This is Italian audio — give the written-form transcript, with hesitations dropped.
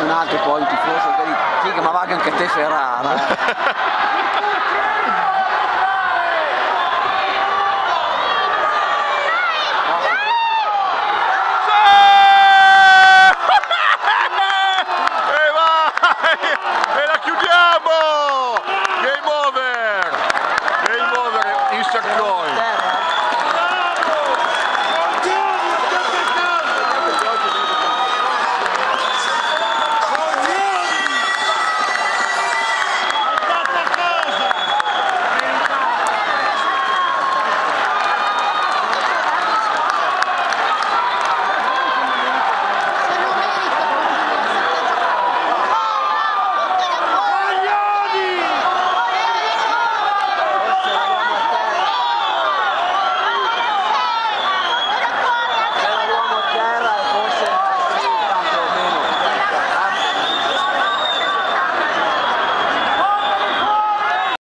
qualcun altro, poi un tifoso, figa, ma va anche te Ferrara.